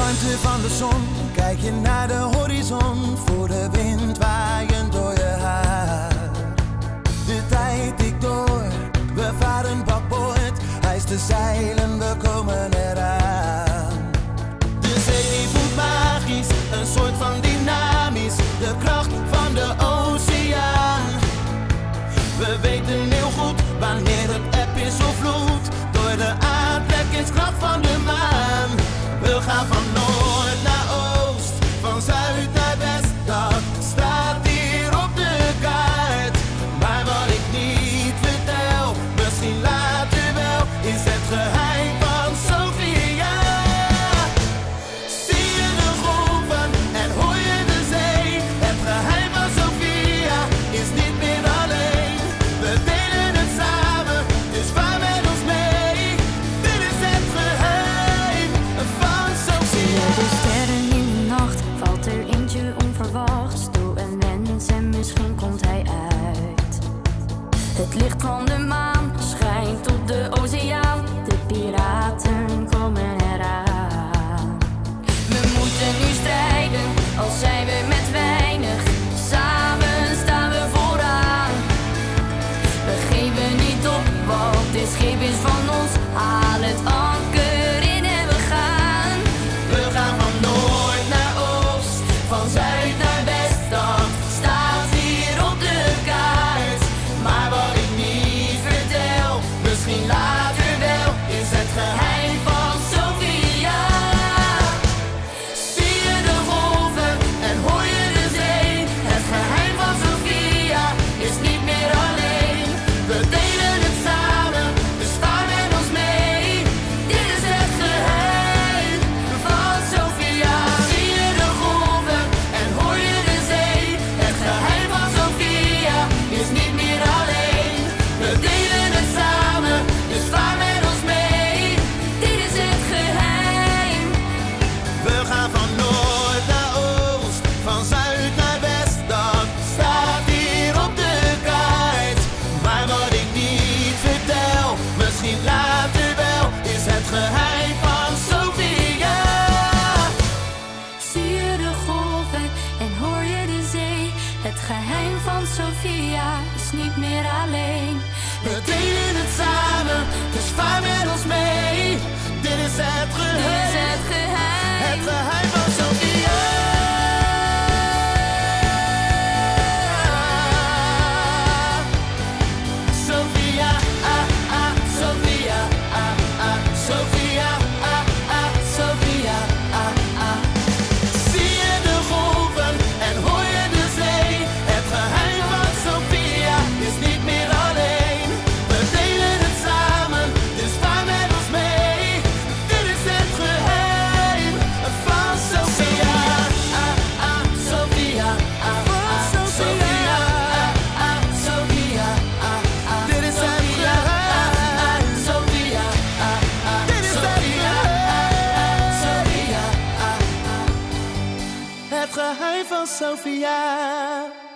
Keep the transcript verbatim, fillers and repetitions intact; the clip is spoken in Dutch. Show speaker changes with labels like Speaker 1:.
Speaker 1: warmte van de zon, kijk je naar de horizon, voor de wind waaiend door je haar. De tijd tikt door, we varen bakboord, hijs de zeilen, we komen eraan. De zee voelt magisch, een soort van dynamisch, de kracht van de oceaan. We weten heel goed wanneer het eb is of vloed, door de aantrekkingskracht van de maan. We gaan van noord naar oost, van zuid naar west, dat staat hier op de kaart. Maar wat ik niet vertel, misschien later wel, is het geheim van Sofia. Zie je de golven en hoor je de zee, het geheim van Sofia is niet meer alleen. We delen het samen, dus vaar met ons mee. Dit is het geheim van Sofia.
Speaker 2: De sterren in de nacht, valt er eentje onverwachts, door een wens en misschien komt hij uit. Het licht van de maan schijnt op de oceaan, de piraten komen eraan. We moeten nu strijden, al zijn we met weinig, samen staan we vooraan. We geven niet op, want dit schip is van ons, haal het anker in en we gaan.
Speaker 1: We gaan van noord naar oost, van zuid naar west, dat staat hier op de kaart. Maar wat ik niet vertel, misschien later wel, is het geheim van Sofia. Zie je de golven en hoor je de zee, het geheim van Sofia is niet meer alleen. We delen het samen, dus vaar met ons mee. Dit is het geheim van Sofia. Zie je de golven en hoor je de zee, het geheim van Sofia is niet meer alleen. We delen het samen, dus vaar met ons mee. Dit is het geheim. We gaan van noord naar oost, van zuid naar west, dat staat hier op de kaart. Maar wat ik niet vertel, misschien later wel, is het geheim van Sofia.
Speaker 2: Zie je de golven en hoor je de zee, het geheim van Sofia is niet meer alleen.
Speaker 1: We delen het samen, dus vaar met ons mee. Dit is het
Speaker 2: Dit is
Speaker 1: geheim,
Speaker 2: het geheim.
Speaker 1: het geheim van Sofia. Sofia, ah ah, Sofia, ah ah, Sofia, ah ah, Sofia, ah ah. Zie je de golven en hoor je de zee, het geheim van Sofia is niet meer alleen. We delen het samen, dus vaar met ons mee. Dit is het geheim van Sofia, ah ah, Sofia, ah ah, Sofia, ah ah, Sofia, ah ah. Dit is het geheim, Sofia, ah ah, dit is het geheim, Sofia, ah ah. Het geheim van Sofia.